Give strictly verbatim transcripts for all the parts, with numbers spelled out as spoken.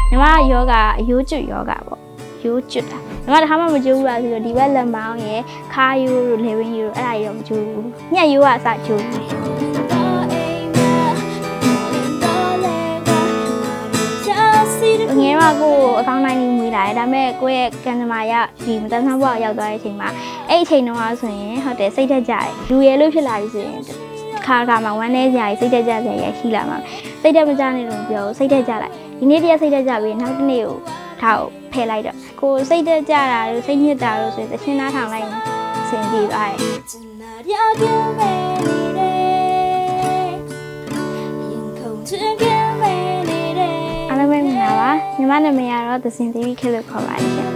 ညီမယောဂရိုးကျွတ်ယောဂပေါ့ရိုးကျွတ်တာညီမတစ်ခါမှမကြိုးဘူးလားဆိုတော့ဒီဘက်လက်မောင်းရယ်ခါးရိုးတို့လေဝင်းရိုးတို့အဲ့ဒါကြီးတော့မကြိုးဘူးညက်ရိုးကအစကြိုးဘူးငယ်မှာကိုအကောင်းတိုင်းလေးမွေးလာတယ်ဒါပေမဲ့ကိုယ့်ရဲ့ကန်သမားရဒီမတန်းဆန်းဘဝရောက်သွားတဲ့အချိန်မှာအဲ့အချိန်တုန်းကဆိုရင်ဟုတ်တယ်စိတ်ထက်ကြတယ်လူရယ်လို့ဖြစ်လာပြီဆိုရင်ခါခါမှာဝမ်းနေကြရစိတ်ထက်ကြစရာရှိလာမှာစိတ်ထက်မကြနေလို့ပြောစိတ်ထက်ကြလိုက်ဒီနေ့တည်းစိတ်ထက်ကြပြီးနောက်တစ်နေ့ကိုထားကိုဖယ်လိုက်တော့ကိုစိတ်ထက်ကြတာလို့စိတ်ညစ်တာလို့ဆိုရင်သချင်းနားထောင်လိုက်ရင်စင်ပြေသွားတယ်အားလုံးပဲမြင်ပါပါညီမနာမည်ကတော့သစင်သီရီခေလို့ခေါ်ပါတယ်ရှင်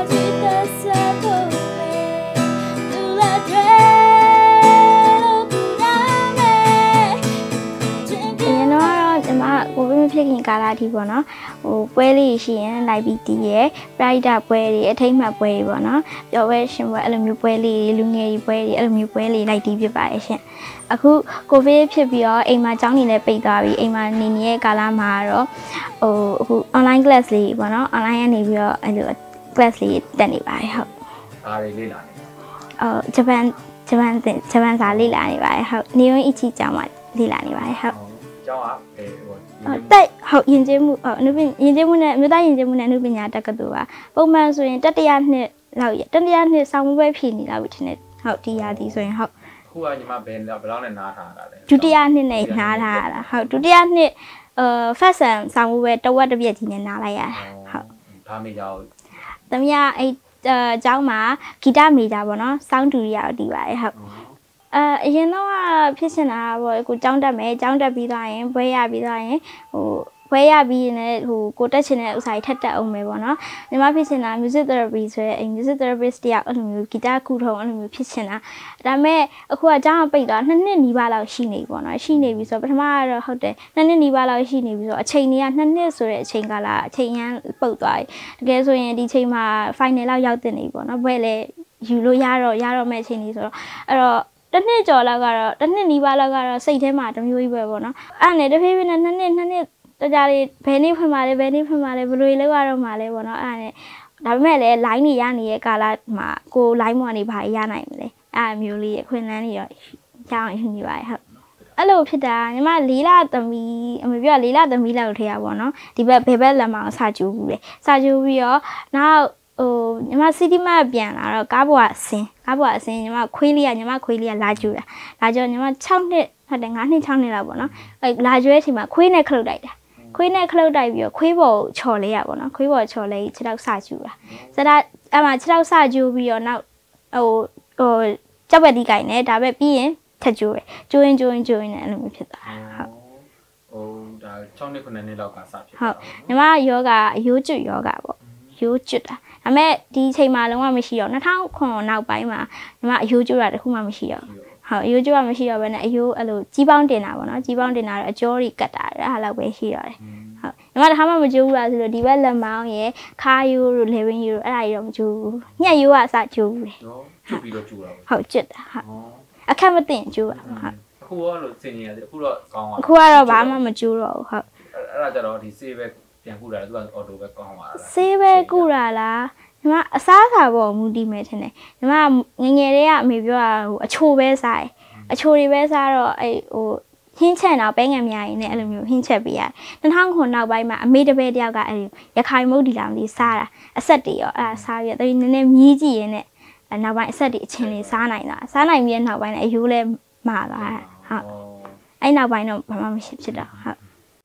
ကိုပြမဖြစ်ခင်ကာလအထိပေါ့နော်ဟိုပွဲလေးရှိရင်လိုက်ပြီးတီးရယ်ပရိုက်တာပွဲတွေအထိမ်းမှတ်ပွဲတွေပေါ့နော်ပျော်ပွဲရှင်ပွဲအဲ့လိုမျိုးပွဲလေးလူငယ်ကြီးပွဲတွေအဲ့လိုမျိုးပွဲလေးလိုက်တီးဖြစ်ပါတယ်ရှင်အခုကိုဗစ်ဖြစ်ပြီးတော့အိမ်မှာကျောင်းနေလည်းပိတ်သွားပြီအိမ်မှာနေနေတဲ့ကာလမှာတော့ဟိုအခု online class လေးပေါ့နော် online ကနေပြီးတော့အဲ့လို class လေးတက်နေပါတယ်ဟုတ်အားတွေလေ့လာနေအော်ဂျပန်ဂျပန်ဂျပန်စာလေ့လာနေပါတယ်ဟုတ်နေရုံအချီကျောင်းမှာလေ့လာနေပါတယ်ဟုတ်ကျောင်းကအဲဟိုတက်ဟုတ်ယဉ်ကျေးမှုအနုပညာယဉ်ကျေးမှုနဲ့မြို့သားယဉ်ကျေးမှုနဲ့အနုပညာတက္ကသိုလ်ပါပုံမှန်ဆိုရင်တတိယနှစ်လောက်တတိယနှစ်ဆောင်းပွဲဖြည့်နေလောက်ပြီထင်တယ်ဟုတ်ဒီရာသီဆိုရင်ဟုတ်ခုကညီမဘယ်ဘယ်လောက်နဲ့နားထားတာလဲဒုတိယနှစ်နဲ့နားထားတာဟုတ်ဒုတိယနှစ်အာ first sem ဆောင်းပွဲတဝက်တစ်ပြက်ကြီးနဲ့နားလိုက်ရတာဟုတ်ဒါမေကြောသမီးအဲ့အကျောင်းမှာဂီတမေဂျာပေါ့နော်စောင်းတူရီကတော့တီးပါတယ်ဟုတ်အဲအရင်တော့ဖြစ်စင်တာပေါ့ကိုကျောင်းတက်မယ်ကျောင်းတက်ပြီးသွားရင်ဘွဲရပြီးသွားရင်ဟိုဘွဲရပြီးရင်လည်းဟိုကိုတက်ချင်တဲ့ဥစားကြီးထက်တက်အောင်မယ်ပေါ့နော်ညီမဖြစ်စင်တာ music therapy ဆိုရဲ music therapist တယောက်အဲ့လိုမျိုးဂီတခုထုံအဲ့လိုမျိုးဖြစ်စင်တာဒါပေမဲ့အခုကကျောင်းပိတ်သွားနှစ်နှစ်နီးပါးလောက်ရှိနေပြီပေါ့နော်ရှိနေပြီဆိုတော့ပထမကတော့ဟုတ်တယ်နှစ်နှစ်နီးပါးလောက်ရှိနေပြီဆိုတော့အချိန်တွေကနှစ်နှစ်ဆိုတဲ့အချိန်ကလာအချိန်ရန်ပုတ်သွားပြီတကယ်ဆိုရင်ဒီချိန်မှာ final လောက်ရောက်တင်နေပြီပေါ့နော်ဘွဲလည်းယူလို့ရတော့ရတော့မဲ့အချိန်လေးဆိုတော့အဲ့တော့တစ်နှစ်ကျော်လောက်ကတော့တစ်နှစ်နီးပါးလောက်ကတော့စိတ်ထဲမှာတမျိုးကြီးပဲပေါ့နော်အဲ့နဲ့တဖြည်းဖြည်းနဲ့နှစ်နှစ်နှစ်နှစ်တကြလေးဘယ်နေ့ဖွင့်มาလဲဘယ်နေ့ဖွင့်มาလဲဘယ်လိုလေးလောက်ရတော့မှာလဲပေါ့နော်အဲ့နဲ့ဒါပေမဲ့လည်း line တွေရနေတဲ့ကာလမှာကို line ပေါ်နေပါရနိုင်မလဲအဲ့မျိုးလေးအခွင့်အလမ်းတွေရောရအောင်ယူနေပါတယ်ဟုတ်အဲ့လိုဖြစ်တာညီမလေးလသမီးအမေပြောလေးလသမီးလောက်ထဲရပေါ့နော်ဒီဘက်ဘယ်ဘက်လက်မအောင်စာကြိုးဘူးလေစာကြိုးပြီးတော့နောက်ဟိုညီမစီတီမပြန်လာတော့ကားပေါ်ကအစင်းကားပေါ်ကအစင်းညီမခွေးလေးကညီမခွေးလေးကလာကြူတာလာကြညီမ၆နှစ်ဟုတ်တယ်၅နှစ်၆နှစ်လောက်ပေါ့နော်အဲလာကြွဲအချိန်မှာခွေးနဲ့ခလုတ်တိုက်တာခွေးနဲ့ခလုတ်တိုက်ပြီးတော့ခွေးပေါ်ချော်လေးရပေါ့နော်ခွေးပေါ်ချော်လေးခြေထောက်စကြူတာစတာအဲ့မှာခြေထောက်စကြူပြီးတော့နောက်ဟိုဟိုကြောက်ပဲတီးကြိုင်နေဒါပဲပြီးရင်ထက်ကျိုးတယ်ကျိုးရင်ကျိုးရင်ကျိုးရင်လည်းအဲ့လိုမျိုးဖြစ်သွားတာဟုတ်ဟိုဒါ၆နှစ်ခုနှစ်နှစ်လောက်ကစဖြစ်ဟုတ်ညီမယောဂရိုးကျွတ်ယောဂပေါ့ရိုးကျွတ်တာဒါပေမဲ့ဒီအချိန်မှာလုံးဝမရှိတော့၂၀၀၉နောက်ပိုင်းမှာညီမအယိုးကျိုးတာတခုမှမရှိတော့ဟုတ်အယိုးကျိုးကမရှိတော့ဘဲနဲ့အယိုးအဲ့လိုကြီးပေါင်းတင်တာပေါ့နော်ကြီးပေါင်းတင်တာတော့အကျော်တွေကတ်တာအဲ့ဟာလောက်ပဲရှိတော့တယ်ဟုတ်ညီမတစ်ခါမှမကြိုးဘူးလားဆိုတော့ဒီဘက်လက်မောင်းရယ်ခါးရိုးတို့လေဝင်းရိုးတို့အဲ့ဒါကြီးတော့မကြိုးဘူးညက်ရိုးကအစကြိုးဘူးလေကျွတ်ပြီးတော့ကြိုးတာဟုတ်ကျွတ်တာဟုတ်အခက်မသိကြိုးတာဟုတ်အခုရောလို့စင်နေရတယ်အခုတော့ကောင်းပါအခုကတော့ဘာမှမကြိုးတော့ဘူးဟုတ်အဲ့ဒါကြတော့ဒီဆေးပဲပြန်ကူတာသူကအော်တိုပဲကောင်းပါလားဆေးပဲကူတာလားညီမအစားအစာပေါ်မူတည်မယ်ထင်တယ်ညီမငငယ်လေးကအမေပြောတာဟိုအချိုပဲစားတယ်အချိုတွေပဲစားတော့အဲ့ဟိုဟင်းချက်တော့ပဲငံများရင်းနဲ့အဲ့လိုမျိုးဟင်းချက်ပေးရတယ်၂၀၀၉နောက်ပိုင်းမှာအမေတပည့်တယောက်ကအဲ့ရခိုင်မုတ်ဒီလောင်လေးစားတာအဆက်တွေရောအဲ့ဒါစားပြီးတော့နည်းနည်းမြည်ကြည့်ရင်းနဲ့နောက်ပိုင်းအဆက်တွေအချင်းလေးစားနိုင်တာစားနိုင်ပြီးတဲ့နောက်ပိုင်းလည်းအယိုးလည်းမာသွားတာဟုတ်အဲ့နောက်ပိုင်းတော့ဘာမှမရှိဖြစ်တော့ဟုတ်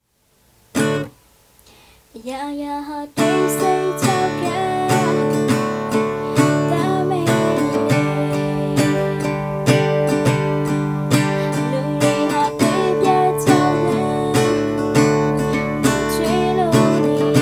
ရာရာဟာတိတ်ဆိတ်ချောက်ကဒါမဲလူတွေဟာပြေးပြချောင်းနဲ့ချွေလို့နေရ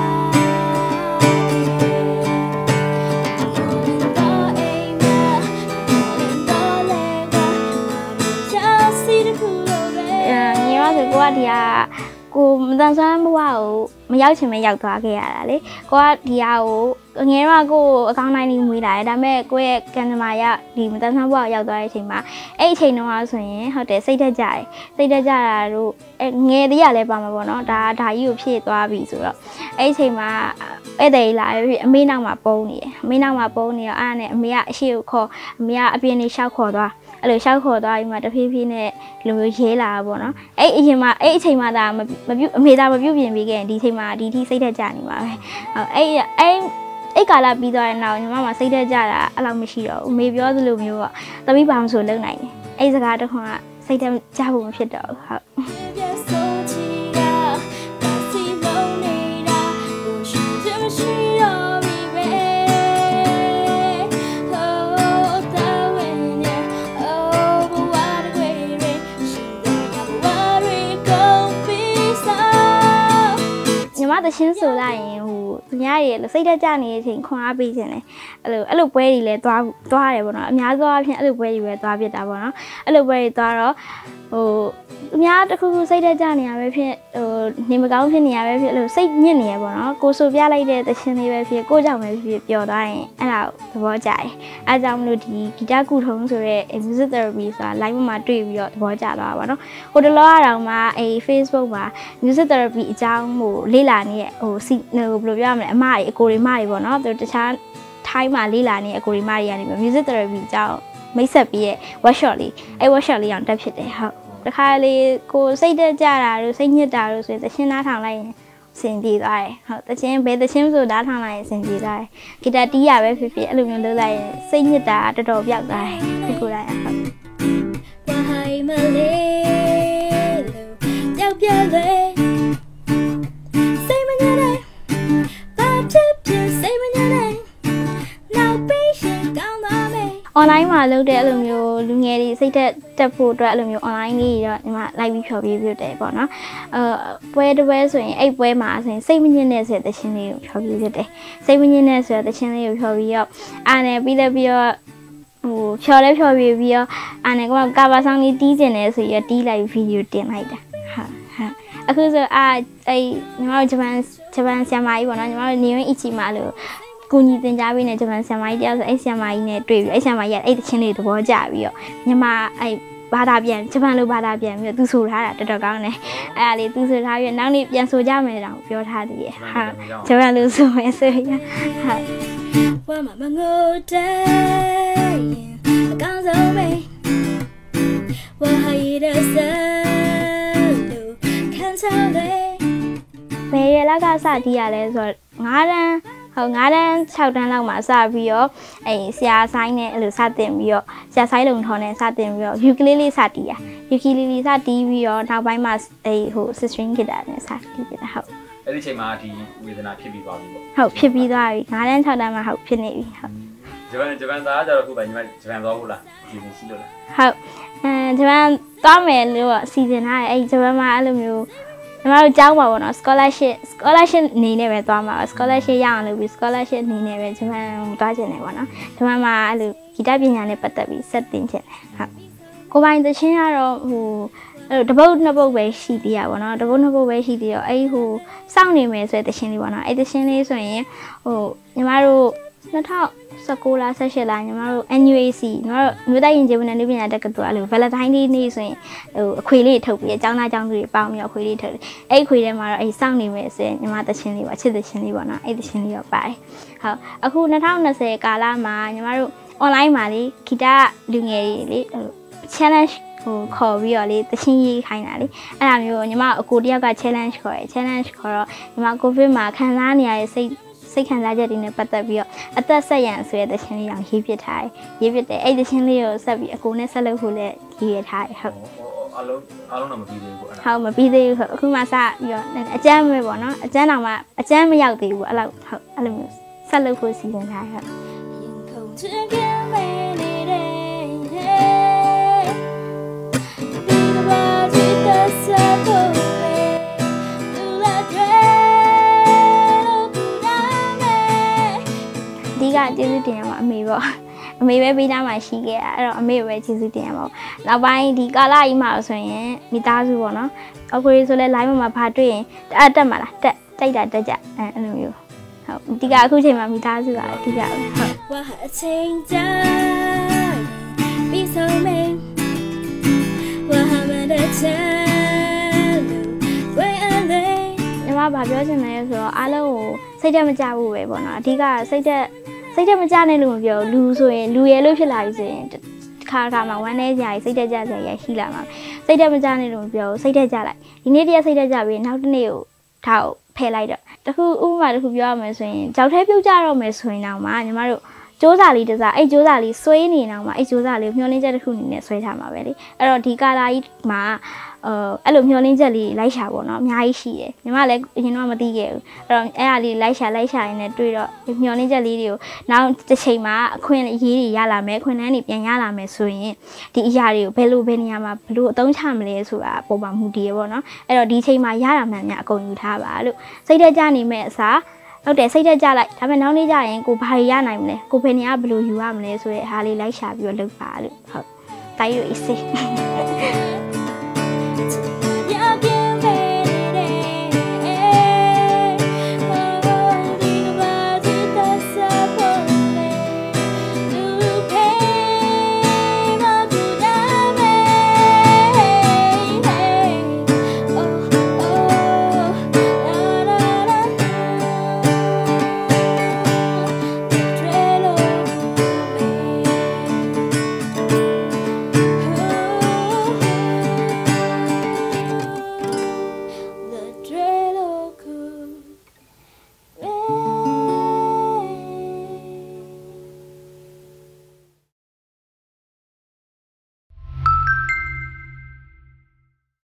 တော့အိမ်မှာတော့လေကချာစီတခုလိုပဲညီမဆိုကိုကဒီကကိုမတန်ဆန်းဘဝကိုမရောက်ချင်မရောက်သွားခဲ့ရတာလေကိုကဒီဟာကိုငယ်တော့ကိုအကောင်းတိုင်းလေးမွေးလာတယ်ဒါပေမဲ့ကိုရဲ့ကန်သမားရဒီမတန်းဆန်းဘွားရောက်သွားတဲ့အချိန်မှာအဲ့အချိန်တုန်းကဆိုရင်ဟုတ်တယ်စိတ်သက်ကြတယ်စိတ်သက်ကြတာတို့ငယ်သေးရလဲပါမှာပေါ့နော်ဒါဒါကြီးကိုဖြည့်သွားပြီဆိုတော့အဲ့အချိန်မှာဧည့်သည်လာပြီအမေနောက်မှာပုံနေတယ်အမေနောက်မှာပုံနေတော့အဲ့ဒါနဲ့အမေကအရှိကိုခေါ်အမေကအပြင်လေးရှောက်ခေါ်သွားအဲ့လိုရှောက်ခေါ်သွားပြီးမှတဖြည်းဖြည်းနဲ့လူမျိုးရေးလာတာပေါ့နော်အဲ့အရင်မှာအဲ့အချိန်မှာဒါမပြုတ်အမေသားမပြုတ်ပြင်ပေးခဲ့ရင်ဒီအချိန်မှာဒီထိစိတ်သက်ကြနေမှာပဲဟုတ်အဲ့အဲ့အဲ့ကာလပြီးသွားတဲ့နောက်ညီမမှာစိတ်သက်ကြတာအဲ့လောက်မရှိတော့ဘူးအမေပြောသလိုမျိုးကသမီးဘာမှဆိုလုံနိုင်တယ်အဲ့စကားတစ်ခွန်းကစိတ်သက်ကြဖို့မဖြစ်တော့ဘူးဟုတ်တချင်းဆိုလိုက်ရင်ဟိုသူများရဲ့စိတ်သက်ကြနေတဲ့အချိန်ခွန်အားပေးခြင်းလေအဲ့လိုအဲ့လိုပွဲတွေလည်းသွားသွားတယ်ပေါ့နော်အများစုအဖြစ်အဲ့လိုပွဲတွေပဲသွားဖြစ်တာပေါ့နော်အဲ့လိုပွဲတွေသွားတော့ဟိုသူများတစ်ခုခုစိတ်သက်ကြနေရပဲဖြစ်ဟိုနေမကောင်းဖြစ်နေရပဲဖြစ်အဲ့လိုစိတ်ညစ်နေရပေါ့နော်ကိုဆိုပြလိုက်တဲ့တချင်းလေးပဲဖြစ်ကိုကြောင့်ပဲဖြစ်ပျော်သွားရင်အဲ့ဒါသဘောကျတယ်အဲကြောင့်မလို့ဒီဂီတကုထုံးဆိုတဲ့ music therapy ဆိုတာ live မှာတွေ့ပြီးတော့သဘောကျသွားတာပေါ့နော်ဟိုတလောအရောင်မှာအဲ Facebook မှာ music therapy အကြောင်းဟိုလေ့လာနေတဲ့ဟိုစီဟိုဘယ်လိုပြောရမလဲအမတွေအကိုတွေမတွေပေါ့နော်သူတခြားထိုင်းမှာလေ့လာနေတဲ့အကိုတွေမတွေကနေပြီး music therapy အကြောင်းမိတ်ဆက်ပြီးရဲ့ workshop လေးအဲ workshop လေးအောင်တက်ဖြစ်တယ်ဟုတ်တခါလေကိုစိတ်တက်ကြတာတို့စိတ်ညစ်တာတို့ဆိုရင်သချင်းနားထောင်လိုက်ရင်စင်ပြေသွားတယ်ဟုတ်သချင်းဘယ်သချင်းဆိုနားထောင်လိုက်ရင်စင်ပြေသွားတယ်ဂီတတီးရပဲဖြစ်ဖြစ်အဲ့လိုမျိုးလုပ်လိုက်ရင်စိတ်ညစ်တာတော်တော်ပြောက်သွားတယ်ဒီကိုယ်တိုင်ဟုတ်ဘာဟိုင်မလေးလို့ကြောက်ပြလေစိတ်မညစ်တဲ့ဘာဖြစ်ဖြစ်စိတ်မညစ်တဲ့နောက်ပေးရှင်ကောင်းသွားမယ် online မှာလုပ်တဲ့အဲ့လိုမျိုးလူငယ်တွေစိတ်သက်တက်ဖို့အတွက်အဲ့လိုမျိုး online လေးတွေတော့ဒီမှာ live ပြီးဖြော်ပြပြတယ်ပေါ့နော်အဲပွဲတစ်ပွဲဆိုရင်အဲ့ပွဲမှာဆိုရင်စိတ်မညစ်တဲ့ဆိုတဲ့တခြင်းလေးကိုဖြော်ပြပြတယ်စိတ်မညစ်တဲ့ဆိုတဲ့တခြင်းလေးကိုဖြော်ပြီးတော့အားနဲ့ပြီးလည်းပြီးတော့ဟိုဖြော်လဲဖြော်ပြပြီးတော့အားနဲ့ကကာဘာဆောင်လေးတီးကျင်တယ်ဆိုရတီးလိုက်ဗီဒီယိုတင်လိုက်တာဟာဟာအခုဆိုအာအဲ့ညီမတို့ဂျပန်ဂျပန်ဆရာမကြီးပေါ့နော်ညီမတို့နေဝင်အီချီမှာလို့ကိုညီတင်ကြားပေးနေဂျပန်ဆရာမကြီးတယောက်ဆိုအဲ့ဆရာမကြီးနဲ့တွေ့ပြီးအဲ့ဆရာမကြီးကအဲ့တချင်းလေးသဘောကျပြီးတော့ညီမအဲ့ဘာသာပြန်ဂျပန်လိုဘာသာပြန်ပြီးတော့သူဆိုထားတာတော်တော်ကောင်းတယ်အဲ့ဒါလေးသူဆိုထားပြီးနောက်နေ့ပြန်ဆိုကြမယ်တောင်ပြောထားသေးရဲ့ဟာဂျပန်လိုဆိုမယ်ဆိုရင်ဟာဝမ်းမမငိုတဲ့အကောင်းဆုံးပဲဝါဟိရဆာလူခံစားလေဘယ်ရလကစတီးရလဲဆိုတော့ငါးတန်းဟိုငါးတန်း၆တန်းလောက်မှာစပြီးတော့အဲဆရာဆိုင်နဲ့အဲ့လိုစတင်ပြီးတော့ဆရာဆိုင်လုံထော်နဲ့စတင်ပြီးတော့ယူကလေးလေးစတီးရယူကလေးလေးစတီးပြီးတော့နောက်ပိုင်းမှာအဲဟို string guitar နဲ့စတီးပြတာဟုတ်အဲ့ဒီချိန်မှာဒီဝေဒနာဖြစ်ပြီးသွားပြီပေါ့ဟုတ်ဖြစ်ပြီးသွားပြီငါးတန်း၆တန်းမှာဟုတ်ဖြစ်နေပြီဟုတ်ဂျပန်ဂျပန်သားကြတော့ခုပဲညီမဂျပန်သွားဖို့လားဒီလိုရှိလို့လားဟုတ်အဲဂျပန်သွားမယ်လို့စီစဉ်ထားတယ်အဲဂျပန်မှာအဲ့လိုမျိုးညီမတို့ကျောင်းပါပေါ့နော် scholarship scholarship အနေနဲ့ပဲသွားမှာ scholarship ရအောင်လုပ်ပြီး scholarship အနေနဲ့ပဲဂျပန်သွားချင်တယ်ပေါ့နော်ဂျပန်မှာအဲ့လိုဂီတပညာနဲ့ပတ်သက်ပြီးဆက်တင်ချင်တယ်ဟုတ်ကိုပိုင်သချင်းကတော့ဟိုအဲ့လိုတပုတ်နှစ်ပုတ်ပဲရှိသေးရပါတော့တပုတ်နှစ်ပုတ်ပဲရှိသေးရောအဲ့ဟိုစောင့်နေမယ်ဆိုတဲ့သချင်းလေးပေါ့နော်အဲ့သချင်းလေးဆိုရင်ဟိုညီမတို့၂၀၁၉လား၁၈လားညီမတို့ N U A C ညီမတို့မြို့တိုင်းရင်ကျေးဝန်နဲ့ပညာတက္ကသိုလ်အဲ့လို Valentine Day နေ့ဆိုရင်ဟိုအခွေလေးထုတ်ပြီးအကြောင်းသားအကြောင်းသူတွေပေါင်းပြီးအခွေလေးထုတ်တယ်အဲ့အခွေထဲမှာတော့အဲ့စောင့်နေမယ်ဆိုရင်ညီမသချင်းလေးပေါ့အချစ်သချင်းလေးပေါ့နော်အဲ့သချင်းလေးတော့ပါတယ်ဟုတ်အခု၂၀၂၀ကာလမှာညီမတို့ online မှာလေဂီတလူငယ်တွေလေ challenge ဟိုခေါ်ပြီးတော့လေသချင်းရေးခိုင်းတာလေအဲ့ဒါမျိုးညီမအကိုတယောက်က challenge ခေါ်ရယ် challenge ခေါ်တော့ညီမ COVID မှာခံစားနေရတဲ့စိတ်စိတ်ခံစားချက်တွေနဲ့ပတ်သက်ပြီးတော့အသက်ဆက်ရန်ဆိုတဲ့သချင်းလေးအောင်ရေးပြထားတယ်ရေးပြတယ်အဲ့သချင်းလေးကိုဆက်ပြီးအကိုနဲ့ဆက်လုပ်ဖို့လည်းရေးရထားတယ်ဟုတ်အလုံးအလုံးတော့မပြီးသေးဘူးအဲ့ဒါဟုတ်မပြီးသေးဘူးဟုတ်အခုမှစပြီးတော့အကျန်းပဲပေါ့နော်အကျန်းတောင်မှအကျန်းမရောက်သေးဘူးအဲ့လောက်ဟုတ်အဲ့လိုမျိုးဆက်လုပ်ဖို့စီစဉ်ထားတယ်ဟုတ်ကကျေးဇူးတင်ရမှာအမေပေါ့အမေပဲပေးသားမှရှိခဲ့အဲ့တော့အမေပဲကျေးဇူးတင်ရပါဘူးနောက်ပိုင်းဒီကာလကြီးမှာဆိုရင်မိသားစုပေါ့နော်အခုဆိုလဲ line မှာဘာတွေ့ရင်တက်တက်မှာလားတက်တိုက်တာတက်ကြအဲအဲ့လိုမျိုးဟုတ်ဒီကအခုချိန်မှာမိသားစုကအဓိကဟုတ်ဝါအချိန်ကြာပြီးဆုံးမေဝါမတဲ့ချာဝဲအဲ့ညီမဘာပြောချင်လဲဆိုတော့အားလုံးကိုစိတ်တက်မကြဘူးပဲပေါ့နော်အဓိကစိတ်တက်စိတ်တက်မကြနဲ့လို့မပြောလူဆိုရင်လူရဲလို့ဖြစ်လာပြီဆိုရင်ခါခါမှာဝမ်းနေကြရစိတ်တက်ကြစရာရှိလာမှာစိတ်တက်မကြနဲ့လို့မပြောစိတ်တက်ကြလိုက်ဒီနေ့တည်းစိတ်တက်ကြပြီးနောက်တစ်နေ့ကိုထားဖယ်လိုက်တော့တခုဥပမာတခုပြောရမယ်ဆိုရင်ကြောက်ထဲပြုတ်ကြတော့မယ်ဆိုရင်တော့မှညီမတို့စ조사လေးတစားအဲ့စ조사လေးဆွဲနေတော့မှအဲ့စ조사လေးမျောလင်းချက်တစ်ခုအနေနဲ့ဆွဲထားမှာပဲလေအဲ့တော့ဒီကာလာကြီးမှာအဲအဲ့လိုမျောလင်းချက်လေးလိုက်ရှာပေါ့နော်အများကြီးရှိတယ်ညီမလည်းအရင်တော့မသိခဲ့ဘူးအဲ့တော့အဲ့အားလေးလိုက်ရှာလိုက်ရှာရင်းနဲ့တွေ့တော့မျောလင်းချက်လေးတွေကိုနောက်တစ်ချိန်မှာအခွင့်အရေးတွေရလာမယ်အခွင့်အရေးတွေပြန်ရလာမယ်ဆိုရင်ဒီအရာတွေကိုဘယ်လိုဘယ်နေရာမှာဘယ်လိုအသုံးချမလဲဆိုတာပုံမှန်မူတည်ရပေါ့နော်အဲ့တော့ဒီချိန်မှာရတာမှန်များအကုန်ယူထားပါလို့စိတ်သက်ကြနေမဲ့အစားဟုတ်တယ်စိတ်သက်ကြလိုက်ဒါပေမဲ့နောက်နေ့ကျရင်ကိုဘာရနိုင်မလဲကိုဘယ်နေရာဘယ်လိုယူရမလဲဆိုတဲ့အားလေးလိုက်ရှာပြီးတော့လုပ်ပါလို့ဟုတ်တိုင်းရအစ်စေ